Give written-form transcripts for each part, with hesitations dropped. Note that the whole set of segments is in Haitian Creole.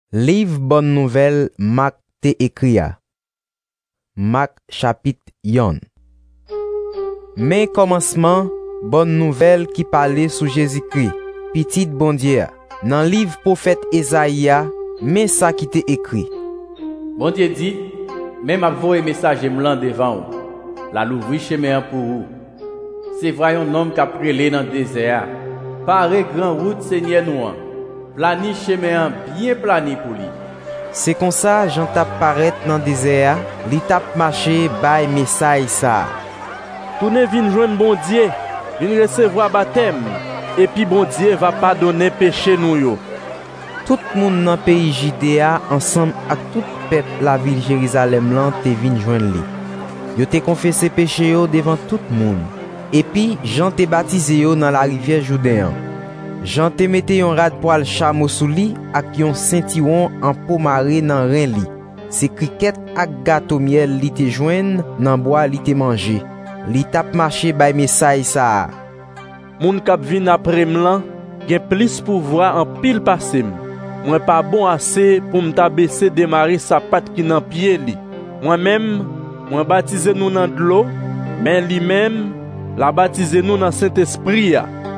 Livre Bonne Nouvelle Marc te écrit. Marc chapitre 1. Mais commencement, bonne nouvelle qui parlait sous Jésus-Christ, petit bon Dieu. Dans le livre prophète Esaïa, mais ça qui te écrit. Bon Dieu dit, même à voyer message m'lan devant vous, la l'ouvrir chemin pour vous. C'est vrai un homme qui a prélé dans le désert, paré grand route Seigneur nous. Plani chemin bien plani pour lui. C'est comme ça Jean tape paraître dans le désert, li tape marcher bay message ça. Tourne vin joindre bon Dieu, vin recevoir baptême et puis bon Dieu va pardonner péché nous yo. Tout le monde dans le pays Judéa ensemble avec tout peuple la ville Jérusalem là te vin joindre li. Yo te confessé péché yo devant tout le monde. Et puis Jean te baptisé yo dans la rivière Jourdain. Jean te mette yon rad poil chameau sous li ak yon ceinturon en peau marée nan ren li. Se criquet ak gâteau miel li te joine nan bois li te mangé. Li tap marché bay message ça. Moun k'ap vin après m'lan gen plus pouvoir en pile passim. Moi pas bon assez pour m'ta baisser démarrer sa patte qui nan pied li. Moi-même, moi baptiser nous dans de l'eau, mais lui-même la baptiser nous dans Saint-Esprit.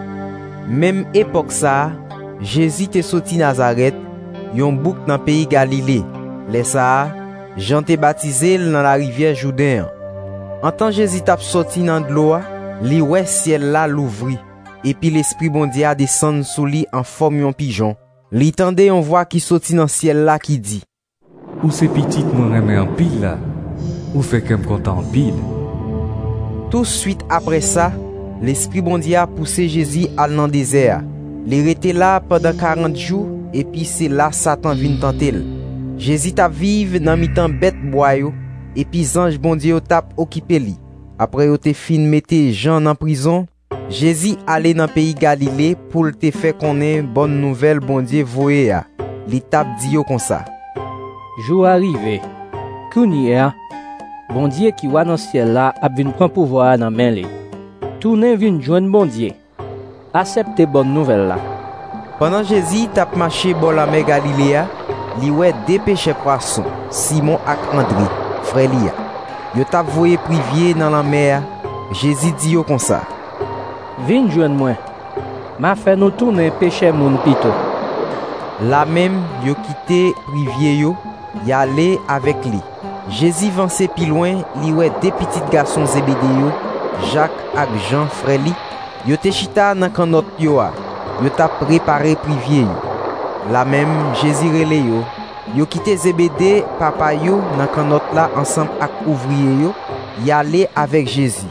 Même époque ça, Jésus te sorti Nazareth, yon bouk dans pays Galilée. Les ça, Jean te baptisé dans la rivière Jourdain. En tant Jésus t'a sorti dans de l'eau, li ouais ciel là l'ouvri, et puis l'esprit bon Dieu a descendu sous lui en forme yon pigeon. Li tendait on voit qui sorti dans ciel là qui dit: Ou c'est petit mon aimé en pile là, ou fait qu'un content en pile. Tout de suite après ça, l'esprit bon Dieu a poussé Jésus à dans le désert. Il était là pendant 40 jours et puis c'est là Satan vient tenter. Jésus t'a vive dans mi-temps bête boyo et puis ange bon Dieu t'a occupé li. Après yo te fin mette Jean en prison, Jésus allait dans pays Galilée pour te faire connaître bonne nouvelle bon Dieu voye a. Li t'a dit yo comme ça. Jour arrivé, Kounia, bon Dieu qui wa dans ciel là a vinn prendre pouvoir dans main li. Tourne vin joindre bon Dieu. Acceptez bonne nouvelle là. Pendant Jésus t'a marché bon la mer Galilée, li wè deux pêcheurs poissons, Simon ak André, frère li. Yo t'a voyé privier dans la mer. Jésus dit yo comme ça. Vin joindre moi. M'a fait nous tourner pêcher moun pito. Là même yo quitté privier yo, y allé avec lui. Jésus avancé plus loin, li wè deux petits garçons Zébédée yo, Jacques ak Jean frère li, yo te chita nan kanot yo a. Yo t'a préparé privier yo. La même Jésus relé yo. Yo quitté Zébédée papa yo nan kanot la ensemble ak ouvrier yo, y allé avec Jésus.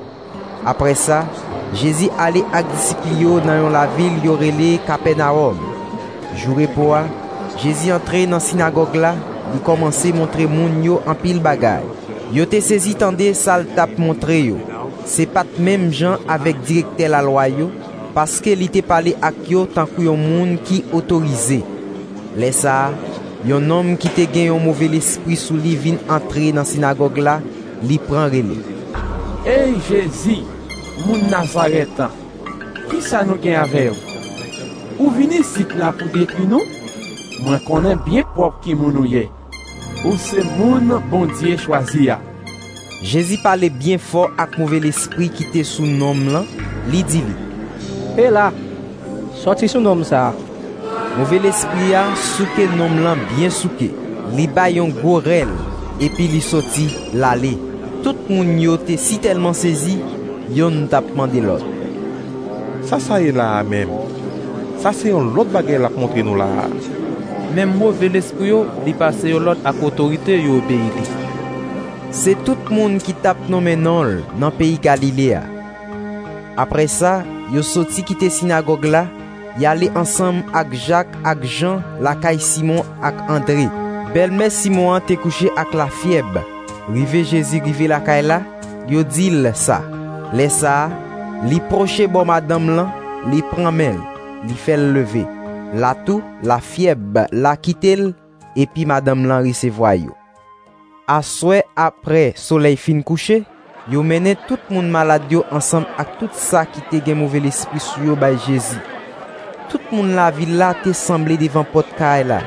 Après ça, Jésus allé ak disciples yo dans la ville yo relé Capernaum. Jour repos, Jésus entré dans synagogue là, il commençait montrer moun yo en pile bagay. Yo te saisi tande sal tap montre yo. C'est pas même gens avec directeur la loi yo, parce que li te parlé ak yo tant que yon moun qui autorisé. Les ça, yon homme qui te gen yon mauvais esprit sous li vin entrer dans synagogue là, li prend relé. Hey Jésus, moun Nazareth, qui ça nous gen avec vous? Ou vini ici là pour détruire nous? Moi connais bien propre qui moun ou yé. Ou c'est moun bon Dieu choisi ya. Jésus parlait bien fort avec mauvais esprit qui était sous nom là, li dit li. Et là, sorti sous nom ça. Mauvais esprit a souke nom là bien souke. Li bay yon gros rel et puis li sorti l'aller. Tout moun yo te si tellement saisi, yon t'a demandé l'autre. Ça est là même. Ça c'est un l'autre bagay la montre nous là. Même mauvais esprit yo, li passe yo l'autre ak autorité yo obéi li. C'est tout le monde qui tape nommé non dans le pays Galilée. Après ça, yo sorti quitter synagogue là, y allé ensemble avec Jacques, avec Jean, la caille Simon avec André. Belle-mère Simon te couché avec la fièvre. Rive Jésus rive la caille là, yo dit ça. Les ça, li proche bon madame là, li prend mel, li fait lever. La tout, la fièvre, la quitte et puis madame là recevoir yo. A souhait après soleil fin couché, yo mené tout moun malade yo ensemble avec tout ça qui te gen mauvais esprit sur yo by Jésus. Tout moun la ville là te semblé devant porte caille là.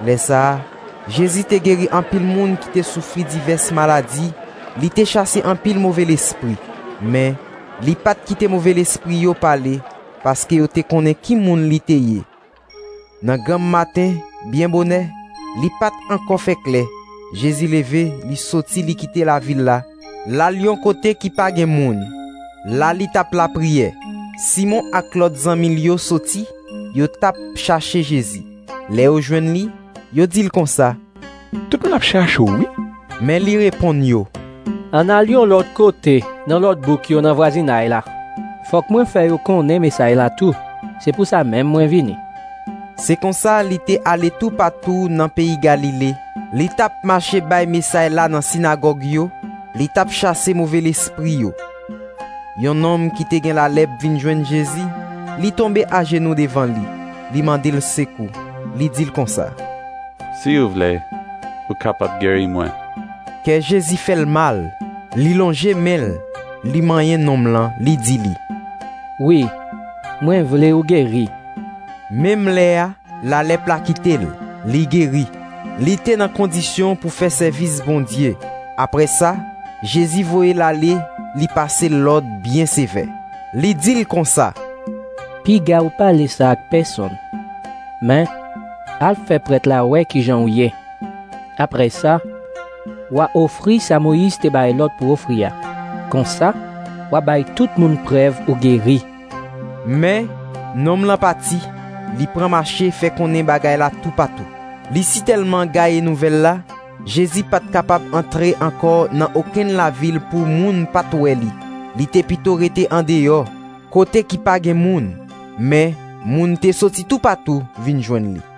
Le ça, Jésus te guéri un pile moun qui te souffri diverses maladies, li te chassé un pile mauvais l'esprit. Mais li pat quitté mauvais l'esprit yo parler parce que yo te connaît qui moun li te yé. Nan grand matin, bien bonnet, li pat encore fait clair. Jésus levé, li sorti li quitter la ville là. La lion côté qui pa gen moun. La li tap la prière. Simon ak l'autre zanmi yo sorti, yo tap chercher Jésus. Les yo joine li, yo dit comme ça. Tout le monde a cherché, oui. Mais li répond yo. En allions l'autre côté, dans l'autre bouc yo dans voisinage là. Faut que moi fè yo connaît message là tout. C'est pour ça même moi vini. C'est comme ça li te allé tout partout dans pays Galilée. Li tap marché bay message là dans synagogue yo. Li tap chassé mauvais l'esprit yo. Yon homme qui te gen la lèpre vin joindre Jésus, li tombe à genoux devant lui. Li mande le secours. Li dit comme ça. Si vous voulez, vous capable guérir moi. Que Jésus fait le mal. Li longe mel. Li mayen nom lan, li dit li. Oui, moi voulais ou guéri. Même Léa, la lèpre la quitté li guéri. Li te dans condition pour faire service bon Dieu. Après ça, Jésus voyait l'aller, li passer l'ordre bien sévère. Li dit comme ça. Pi ga ou parler ça avec personne. Mais al fait prêtre la ouais qui j'en ouye. Après ça, ou offri sa Moïse te bay l'autre pour offrir. Comme ça, ou bay tout moun preuve ou guéri. Mais nom la parti, li prend marché fait konnen bagay la tout partout. Li si tellement gaye nouvelle là, Jésus pas capable entrer encore dans aucune la ville pour moun pas toué li. Li te pito rete en dehors, côté qui pa gen moun, mais moun te sorti tout partout vinn joindre li.